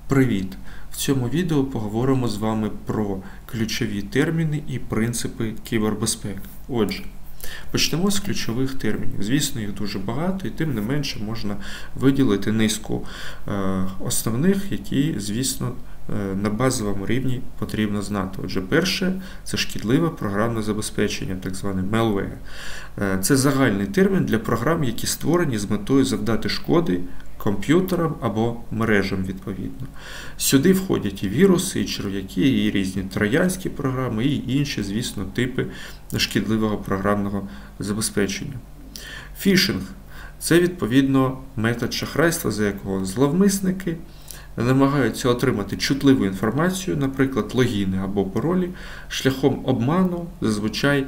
Привіт! В цьому відео поговоримо з вами про ключові терміни і принципи кібербезпеки. Отже, почнемо з ключових термінів. Звісно, їх дуже багато, і тим не менше можна виділити низку основних, які, звісно, на базовому рівні потрібно знати. Отже, перше – це шкідливе програмне забезпечення, так зване malware. Це загальний термін для програм, які створені з метою завдати шкоди комп'ютерам або мережам, відповідно. Сюди входять і віруси, і черв'яки, і різні троянські програми, і інші, звісно, типи шкідливого програмного забезпечення. Фішинг – це, відповідно, метод шахрайства, за якого зловмисники намагаються отримати чутливу інформацію, наприклад, логіни або паролі, шляхом обману, зазвичай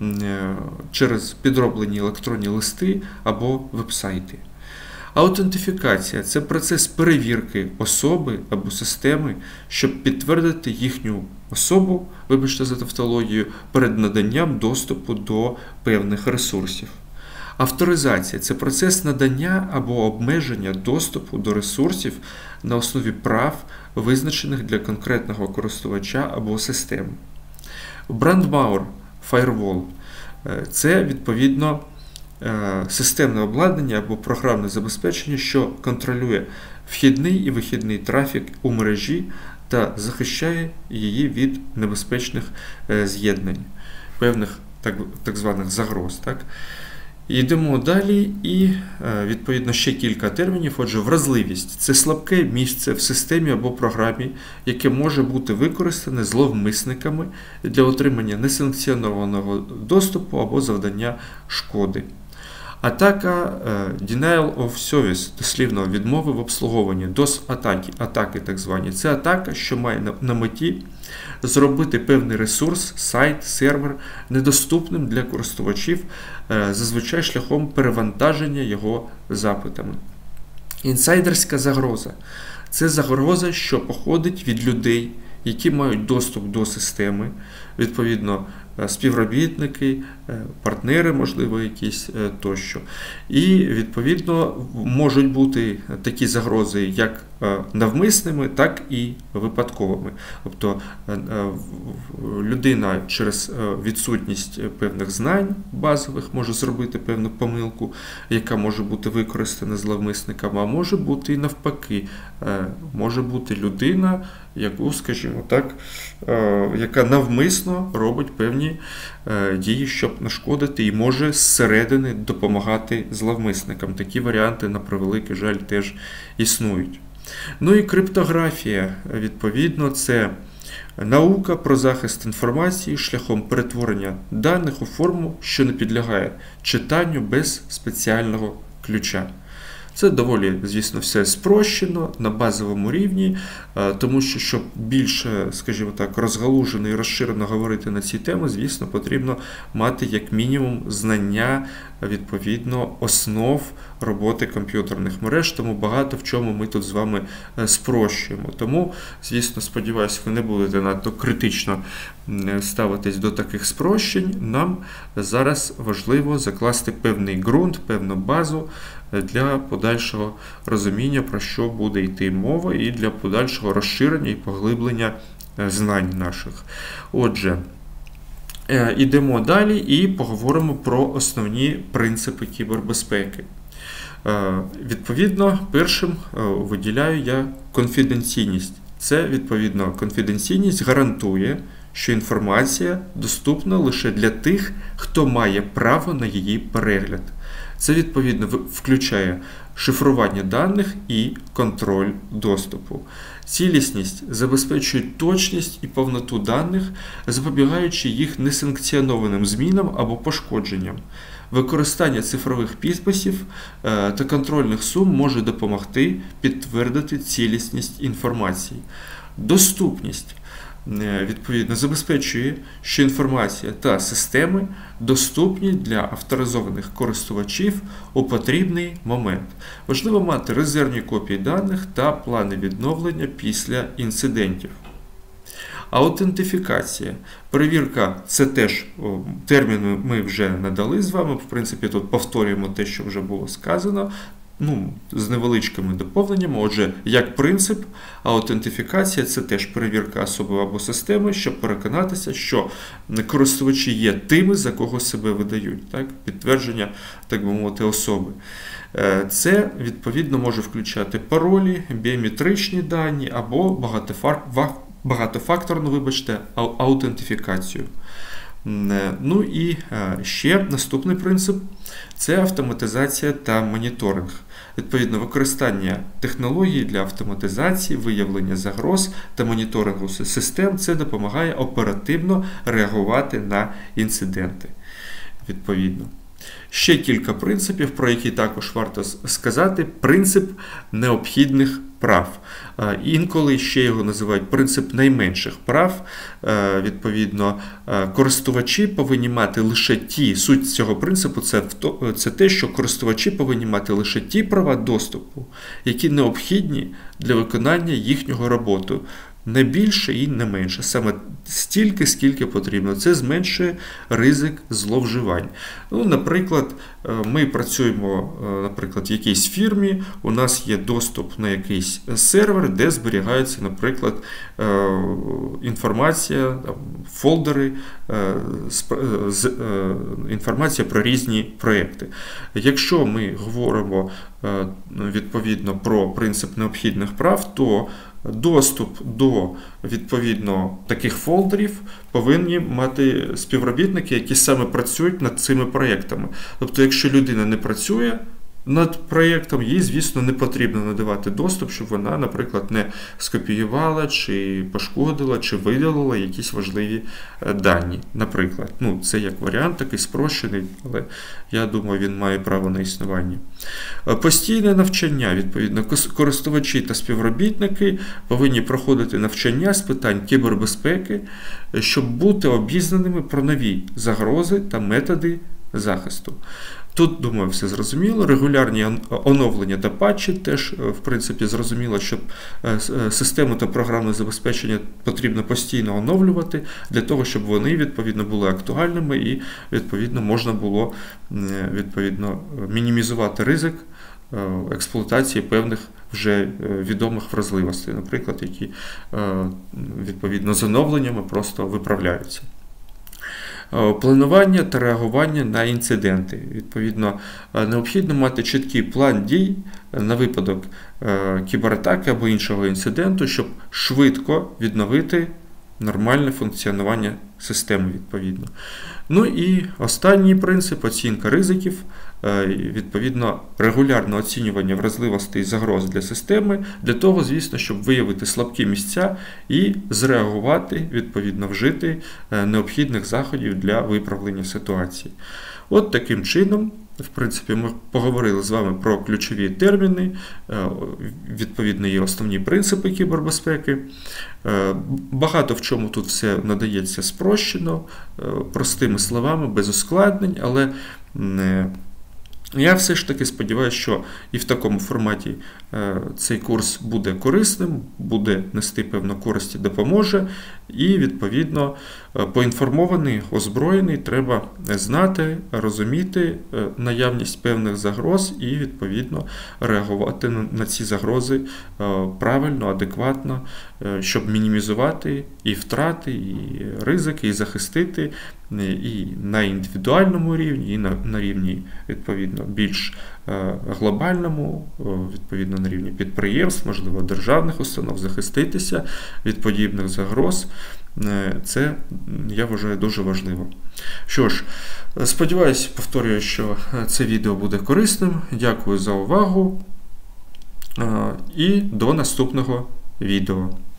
через підроблені електронні листи або вебсайти. Аутентифікація – це процес перевірки особи або системи, щоб підтвердити їхню особу, вибачте за тавтологію, перед наданням доступу до певних ресурсів. Авторизація – це процес надання або обмеження доступу до ресурсів на основі прав, визначених для конкретного користувача або системи. Брандмауер, фаєрвол – це, відповідно, системне обладнання або програмне забезпечення, що контролює вхідний і вихідний трафік у мережі та захищає її від небезпечних з'єднань, певних так званих загроз. Йдемо далі і, відповідно, ще кілька термінів. Отже, вразливість – це слабке місце в системі або програмі, яке може бути використане зловмисниками для отримання несанкціонованого доступу або завдання шкоди. Атака Denial of Service, дослівно відмови в обслуговуванні, DOS-атаки так звані. Це атака, що має на меті зробити певний ресурс, сайт, сервер недоступним для користувачів, зазвичай шляхом перевантаження його запитами. Інсайдерська загроза – це загроза, що походить від людей, які мають доступ до системи, відповідно, співробітники, партнери, можливо, якісь тощо. І, відповідно, можуть бути такі загрози як навмисними, так і випадковими. Тобто людина через відсутність певних знань базових може зробити певну помилку, яка може бути використана зловмисниками, а може бути і навпаки. Може бути людина, яку, скажімо так, яка навмисно робить певні дії, щоб нашкодити, і може зсередини допомагати зловмисникам. Такі варіанти, на превеликий жаль, теж існують. Ну і криптографія, відповідно, це наука про захист інформації шляхом перетворення даних у форму, що не підлягає читанню без спеціального ключа. Це доволі, звісно, все спрощено на базовому рівні, тому що, щоб більше, скажімо так, розгалужено і розширено говорити на ці теми, звісно, потрібно мати як мінімум знання, відповідно, основ роботи комп'ютерних мереж, тому багато в чому ми тут з вами спрощуємо. Тому, звісно, сподіваюся, ви не будете надто критично ставитись до таких спрощень. Нам зараз важливо закласти певний ґрунт, певну базу для подальшого розуміння, про що буде йти мова, і для подальшого розширення і поглиблення знань наших. Отже, йдемо далі і поговоримо про основні принципи кібербезпеки. Відповідно, першим виділяю я конфіденційність. Це, відповідно, конфіденційність гарантує, що інформація доступна лише для тих, хто має право на її перегляд. Це, відповідно, включає шифрування даних і контроль доступу. Цілісність забезпечує точність і повноту даних, запобігаючи їх несанкціонованим змінам або пошкодженням. Використання цифрових підписів та контрольних сум може допомогти підтвердити цілісність інформації. Доступність, відповідно, забезпечує, що інформація та системи доступні для авторизованих користувачів у потрібний момент. Важливо мати резервні копії даних та плани відновлення після інцидентів. Аутентифікація. Перевірка – це теж термін ми вже надали з вами, в принципі, тут повторюємо те, що вже було сказано. з невеличкими доповненнями. Отже, як принцип, аутентифікація – це теж перевірка особи або системи, щоб переконатися, що користувачі є тими, за кого себе видають. Так? Підтвердження, так би мовити, особи. Це, відповідно, може включати паролі, біометричні дані або багатофакторну, аутентифікацію. Ну і ще наступний принцип – це автоматизація та моніторинг. Відповідно, використання технологій для автоматизації, виявлення загроз та моніторингу систем – це допомагає оперативно реагувати на інциденти. Відповідно. Ще кілька принципів, про які також варто сказати. Принцип необхідних прав. Інколи ще його називають принцип найменших прав. Відповідно, користувачі повинні мати лише суть цього принципу – це те, що користувачі повинні мати лише ті права доступу, які необхідні для виконання їхнього роботи. Не більше і не менше, саме стільки, скільки потрібно. Це зменшує ризик зловживань. Наприклад, ми працюємо в якійсь фірмі, у нас є доступ на якийсь сервер, де зберігається, наприклад, інформація, фолдери, інформація про різні проєкти. Якщо ми говоримо відповідно про принцип необхідних прав, то доступ до, відповідно, таких фолдерів повинні мати співробітники, які саме працюють над цими проєктами. Тобто, якщо людина не працює над проєктом, їй, звісно, не потрібно надавати доступ, щоб вона, наприклад, не скопіювала, чи пошкодила, чи видалила якісь важливі дані. Наприклад, це як варіант такий спрощений, але я думаю, він має право на існування. Постійне навчання, відповідно, користувачі та співробітники повинні проходити навчання з питань кібербезпеки, щоб бути обізнаними про нові загрози та методи захисту. Тут, думаю, все зрозуміло. Регулярні оновлення та патчі теж, в принципі, зрозуміло, що систему та програмне забезпечення потрібно постійно оновлювати, для того, щоб вони, відповідно, були актуальними і, відповідно, можна було, мінімізувати ризик експлуатації певних вже відомих вразливостей, наприклад, які, відповідно, з оновленнями просто виправляються. Планування та реагування на інциденти. Відповідно, необхідно мати чіткий план дій на випадок кібератаки або іншого інциденту, щоб швидко відновити нормальне функціонування системи, відповідно. Ну і останній принцип – оцінка ризиків. Відповідно, регулярне оцінювання вразливостей і загроз для системи, для того, звісно, щоб виявити слабкі місця і зреагувати, відповідно, вжити необхідних заходів для виправлення ситуації. От таким чином, в принципі, ми поговорили з вами про ключові терміни, відповідно, є основні принципи кібербезпеки. Багато в чому тут все надається спрощено, простими словами, без ускладнень, але я все ж таки сподіваюся, що і в такому форматі цей курс буде корисним, буде нести певну користь і допоможе. І, відповідно, поінформований, озброєний, треба знати, розуміти наявність певних загроз і, відповідно, реагувати на ці загрози правильно, адекватно, щоб мінімізувати і втрати, і ризики, і захистити і на індивідуальному рівні, і на рівні, відповідно, більш глобальному, відповідно, на рівні підприємств, можливо, державних установ, захиститися від подібних загроз. Це, я вважаю, дуже важливо. Що ж, сподіваюся, повторюю, що це відео буде корисним. Дякую за увагу і до наступного відео.